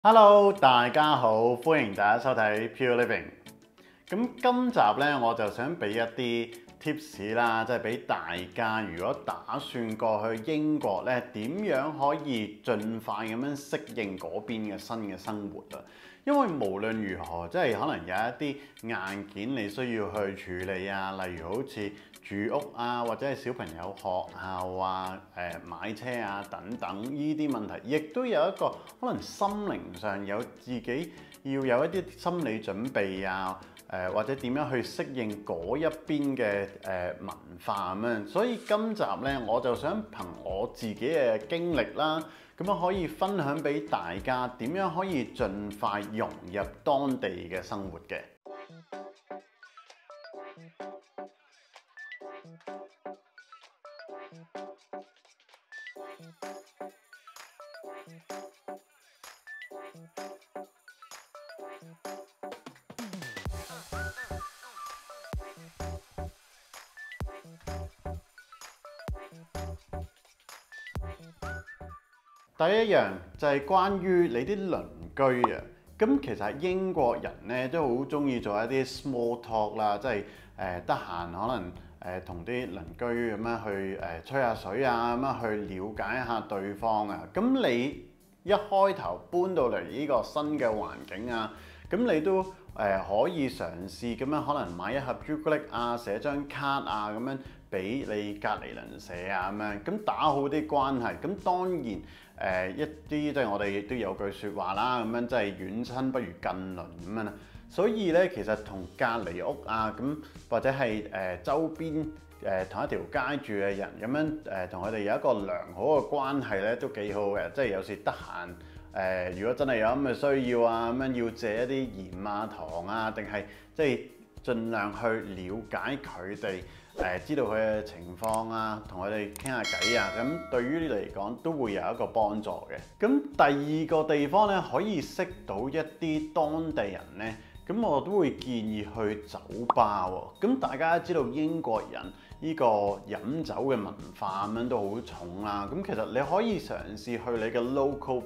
Hello，大家好，歡迎大家收睇 Pure Living。咁今集呢，我就想俾一啲 tips 啦，即係俾大家，如果打算過去英國呢，點樣可以盡快咁樣適應嗰邊嘅新嘅生活啊？因為無論如何，即係可能有一啲硬件你需要去處理啊，例如好似住屋啊，或者係小朋友學校啊、買車啊等等呢啲問題，亦都有一個可能心靈上有自己要有一啲心理準備啊，或者點樣去適應嗰一邊嘅文化咁樣。所以今集呢，我就想憑我自己嘅經歷啦，咁樣可以分享俾大家點樣可以盡快融入當地嘅生活嘅。第一樣就係關於你啲鄰居啊。咁其實英國人咧都好中意做一啲 small talk 啦，即係得閒可能同啲鄰居咁樣去吹下水啊，咁樣去了解一下對方啊。咁你一開頭搬到嚟呢個新嘅環境啊，咁你都可以嘗試咁樣可能買一盒朱古力啊，寫張卡啊咁樣俾你隔離鄰舍啊咁樣，咁打好啲關係。咁當然一啲即係我哋亦都有句説話啦，咁樣即係遠親不如近鄰咁樣啦。所以咧，其實同隔離屋啊咁或者係周邊同一條街住嘅人咁樣同佢哋有一個良好嘅關係咧，都幾好嘅。即係有時得閒如果真係有咁嘅需要啊，咁樣要借一啲鹽啊糖啊，定係即係盡量去了解佢哋。知道佢嘅情況啊，同佢哋傾下偈啊，咁對於你嚟講都會有一個幫助嘅。咁第二個地方咧，可以識到一啲當地人咧，咁我都會建議去酒吧喎。咁大家知道英國人呢個飲酒嘅文化咁樣都好重啦。咁其實你可以嘗試去你嘅 local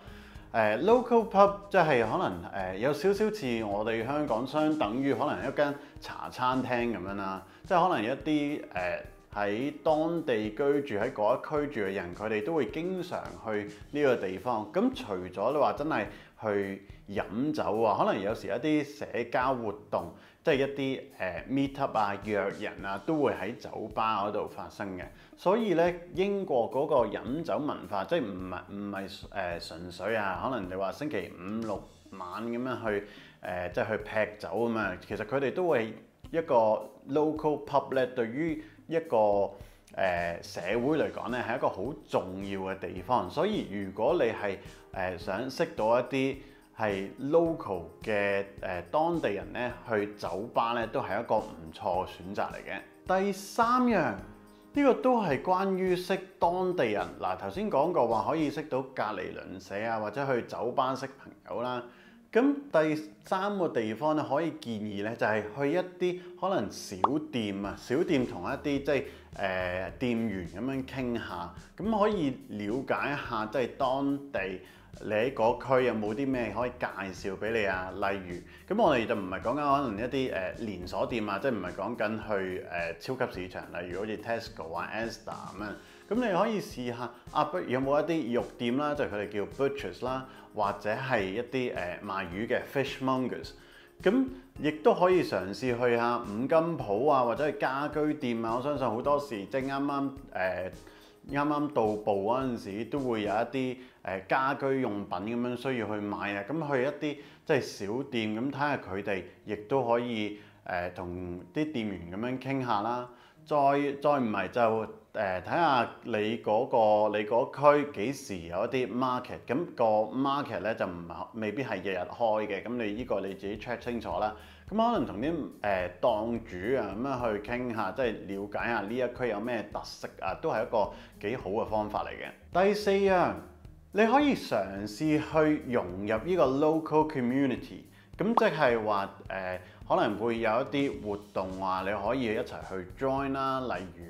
pub。local pub 即係可能有少少似我哋香港相等於可能一間茶餐廳咁樣啦，即係可能一啲喺當地居住喺嗰一區住嘅人，佢哋都會經常去呢個地方。咁除咗你話真係去飲酒啊，可能有時一啲社交活動，即係一啲meet up 啊、約人啊，都會喺酒吧嗰度發生嘅。所以咧，英國嗰個飲酒文化，即係唔係純粹啊，可能你話星期5、6晚咁樣去即係去劈酒咁啊。其實佢哋都會一個 local pub 咧，對於一個社會嚟講咧，係一個好重要嘅地方。所以如果你係想識到一啲係 local 嘅當地人咧，去酒吧咧都係一個唔錯嘅選擇嚟嘅。第三樣。呢個都係關於識當地人。嗱，頭先講過話可以識到隔離鄰舍啊，或者去酒吧識朋友啦。咁第三個地方咧，可以建議咧，就係去一啲可能小店啊，小店同一啲即係店員咁樣傾下，咁可以了解一下即係當地你喺嗰區有冇啲咩可以介紹俾你啊？例如，咁我哋就唔係講緊可能一啲連鎖店啊，即係唔係講緊去超級市場，例如好似 Tesco 啊、Asda 咁樣。咁你可以試下啊，有冇一啲肉店啦，就係佢哋叫 butchers 啦，或者係一啲賣魚嘅 fishmongers。咁亦都可以嘗試去下五金鋪啊，或者係家居店啊。我相信好多時即係啱啱到埗嗰陣時，都會有一啲家居用品咁樣需要去買啊。咁去一啲即係小店咁睇下佢哋，亦都可以同啲店員咁樣傾下啦。再唔係就睇下你嗰區幾時有一啲 market，咁個 market 咧就未必係日日開嘅，咁你呢個你自己 check 清楚啦。咁可能同啲檔主啊咁樣去傾下，即係了解下呢一區有咩特色啊，都係一個幾好嘅方法嚟嘅。第四樣，你可以嘗試去融入呢個 local community，咁即係話可能會有一啲活動話你可以一齊去 join 啦，例如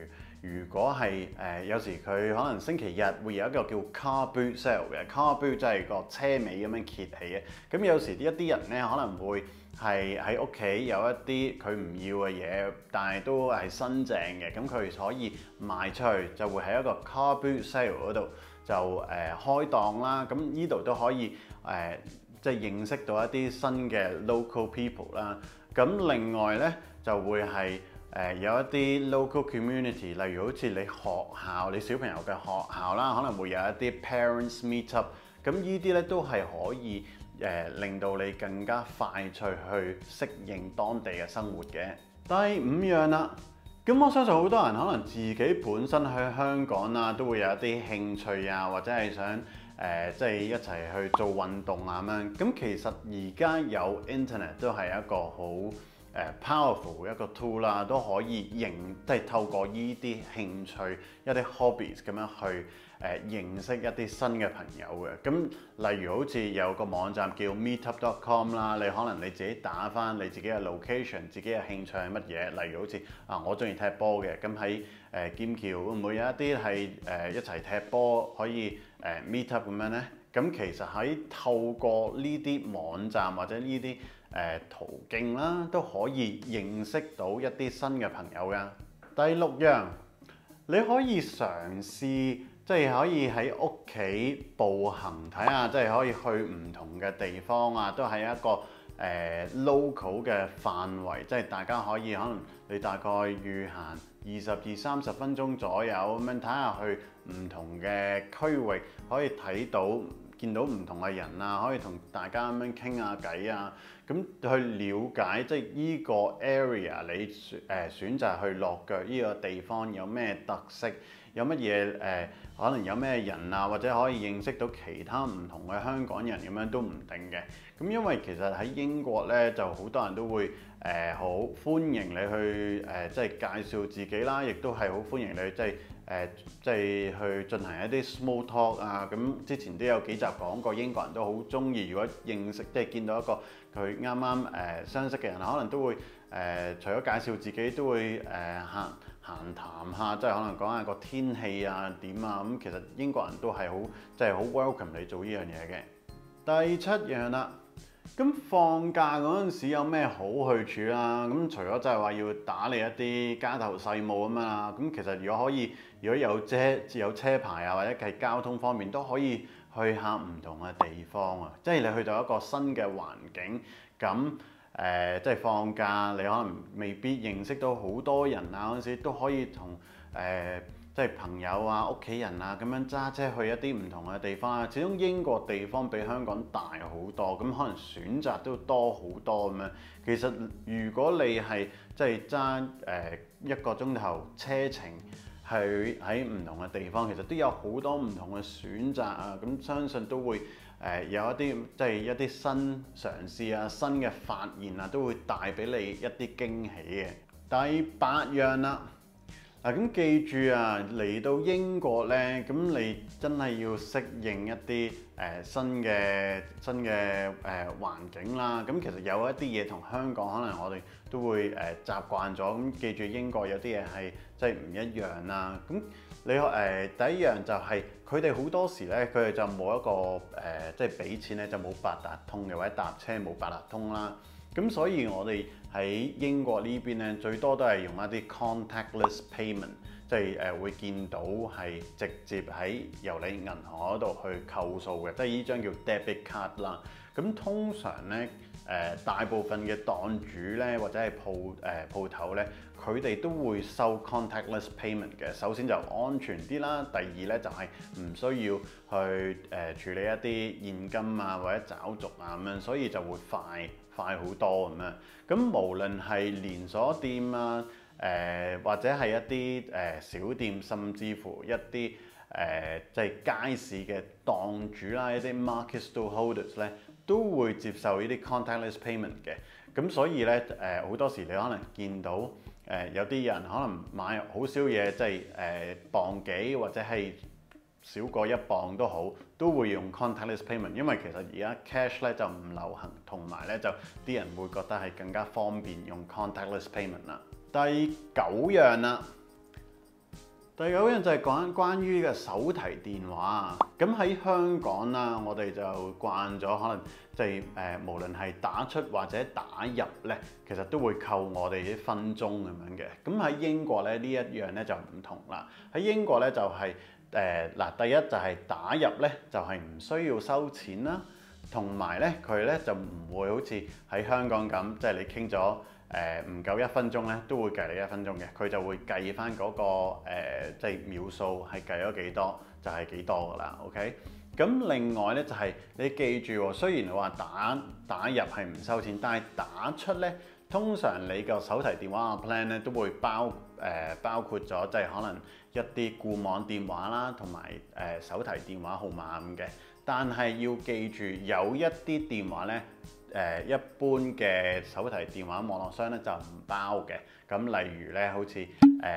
如果係有時佢可能星期日會有一個叫 car boot sale 嘅 car boot，即係個車尾咁樣揭起嘅。咁有時一啲人咧可能會係喺屋企有一啲佢唔要嘅嘢，但係都係新淨嘅，咁佢可以賣出去，就會喺一個 car boot sale 嗰度就開檔啦。咁呢度都可以即係認識到一啲新嘅 local people 啦。咁另外咧就會係有一啲 local community，例如好似你學校、你小朋友嘅學校啦，可能會有一啲 parents meet up。咁呢啲咧都係可以令到你更加快脆去適應當地嘅生活嘅。第5樣啦，咁我相信好多人可能自己本身喺香港啊，都會有一啲興趣啊，或者係想即係一齊去做運動啊咁樣。咁其實而家有 internet 都係一個好powerful 一個 tool 啦，都可以即係透過呢啲興趣一啲 hobbies 咁樣去認識一啲新嘅朋友嘅。咁例如好似有個網站叫 meetup.com 啦，你可能你自己打返你自己嘅 location， 自己嘅興趣係乜嘢。例如好似我中意踢波嘅，咁喺劍橋會唔會有一啲係一齊踢波可以meet up 咁樣呢？咁其實喺透過呢啲網站或者呢啲途徑啦，都可以認識到一啲新嘅朋友㗎。第6樣，你可以嘗試即係可以喺屋企步行睇下，即係可以去唔同嘅地方啊，都係一個local 嘅範圍，即係大家可以可能你大概預行20至30分鐘左右咁樣睇下去唔同嘅區域，可以睇到見到唔同嘅人啊，可以同大家咁樣傾下偈啊，咁去了解即係依個 area 你選擇去落腳呢個地方有咩特色，有乜嘢可能有咩人啊，或者可以認識到其他唔同嘅香港人咁樣都唔定嘅。咁因為其實喺英國咧就好多人都會好歡迎你去即係介紹自己啦，亦都係好歡迎你即係去進行一啲 small talk 啊。咁之前都有幾集講過，英國人都好中意，如果認識即係見到一個佢啱啱相識嘅人，可能都會除咗介紹自己，都會閒談下，即係可能講下個天氣啊點啊。咁其實英國人都係好即係好 welcome 你做呢樣嘢嘅。第7樣啦。咁放假嗰陣時有咩好去處啊？咁除咗就係話要打理一啲家頭細務咁啊，咁其實如果可以，如果有車牌啊，或者係交通方面都可以去下唔同嘅地方啊。即係你去到一個新嘅環境，咁即係放假，你可能未必認識到好多人啊嗰陣時，都可以同即係朋友啊、屋企人啊咁樣揸車去一啲唔同嘅地方啊。始終英國地方比香港大好多，咁可能選擇都多好多咁樣。其實如果你係即係揸1個鐘頭車程去喺唔同嘅地方，其實都有好多唔同嘅選擇啊。咁相信都會有一啲即係一啲新嘗試啊、新嘅發現啊，都會帶俾你一啲驚喜嘅。第8樣啦。嗱，咁記住啊，嚟到英國咧，咁你真係要適應一啲新嘅環境啦。咁其實有一啲嘢同香港可能我哋都會習慣咗。咁記住英國有啲嘢係即係唔一樣啦。咁你第一樣就係佢哋好多時咧，佢哋就冇一個即係俾錢咧就冇八達通嘅，或者搭車冇八達通啦。咁所以我哋喺英國呢邊咧，最多都係用一啲 contactless payment，即係會見到係直接喺由你銀行嗰度去扣數嘅，即係呢張叫 debit card 啦。咁通常咧大部分嘅檔主咧或者係鋪頭咧，佢哋都會收 contactless payment 嘅。首先就安全啲啦，第二咧就係唔需要去處理一啲現金啊或者找續啊咁樣，所以就會快好多咁樣。咁無論係連鎖店啊，或者係一啲小店，甚至乎一啲即係街市嘅檔主啦，一啲 market stallholders 咧，都會接受呢啲 contactless payment 嘅。咁所以咧好多時你可能見到有啲人可能買好少嘢，即係磅幾或者係少過1磅都好，都會用 contactless payment， 因為其實而家 cash 咧就唔流行，同埋咧就啲人會覺得係更加方便用 contactless payment 啦。第9樣啦， 第九樣就係講關於呢個手提電話。咁喺香港啦，我哋就慣咗可能即係無論係打出或者打入咧，其實都會扣我哋啲分鐘咁樣嘅。咁喺英國咧，呢一樣咧就唔同啦。喺英國咧就係第一就係打入咧就係唔需要收錢啦，同埋咧佢咧就唔會好似喺香港咁，即係你傾咗唔夠1分鐘咧，都會計你1分鐘嘅，佢就會計翻嗰個即係秒數係計咗幾多，就係幾多㗎啦。OK， 咁另外咧就係你記住喎，雖然你話打入係唔收錢，但係打出咧，通常你個手提電話嘅 plan 咧都會包括咗即係可能一啲固網電話啦，同埋手提電話號碼咁嘅。但係要記住，有一啲電話咧。一般嘅手提電話網絡商咧就唔包嘅，咁例如咧好似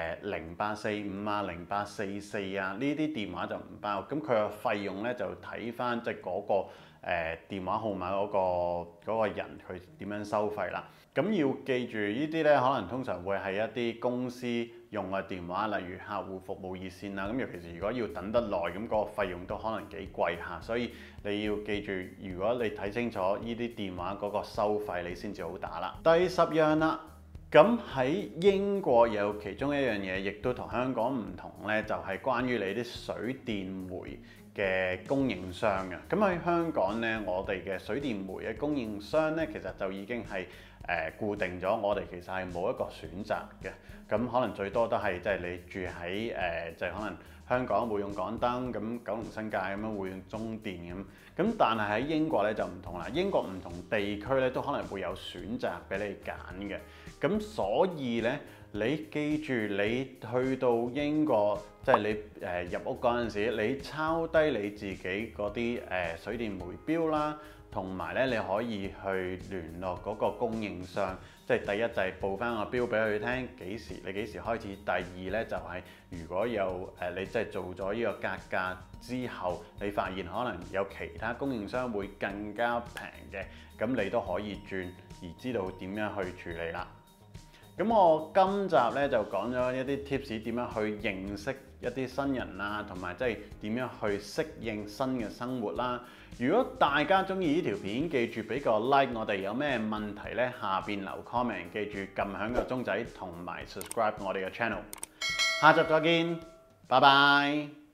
0845啊、0844啊呢啲電話就唔包，咁佢個費用咧就睇翻即係嗰個電話號碼嗰個人佢點樣收費啦。咁要記住呢啲咧，可能通常會係一啲公司用嘅電話，例如客戶服務熱線啦。咁尤其是如果要等得耐，咁嗰個費用都可能幾貴下，所以你要記住，如果你睇清楚呢啲電話嗰個收費，你先至好打啦。第10樣啦，咁喺英國有其中一樣嘢，亦都同香港唔同咧，就係關於你啲水電煤嘅供應商嘅。咁喺香港咧，我哋嘅水電煤嘅供應商咧，其實就已經係固定咗，我哋其實係冇一個選擇嘅。咁可能最多都係即係你住喺就係可能香港會用港燈，咁九龍新界咁樣會用中電咁。咁但係喺英國咧就唔同啦，英國唔同地區咧都可能會有選擇俾你揀嘅。咁所以咧，你記住你去到英國，即係你入屋嗰陣時，你抄低你自己嗰啲水電煤錶啦。同埋咧，你可以去聯絡嗰個供應商，即係第一就係報翻個標俾佢聽，你幾時開始。第二咧就係如果有你即係做咗呢個格價之後，你發現可能有其他供應商會更加平嘅，咁你都可以轉，而知道點樣去處理啦。咁我今集咧就講咗一啲 tips 點樣去認識一啲新人啦，同埋即係點樣去適應新嘅生活啦。如果大家中意呢條片，記住俾個 like， 我哋有咩問題咧，下邊留 comment， 記住撳響個鐘仔同埋 subscribe 我哋嘅 channel。下集再見，拜拜。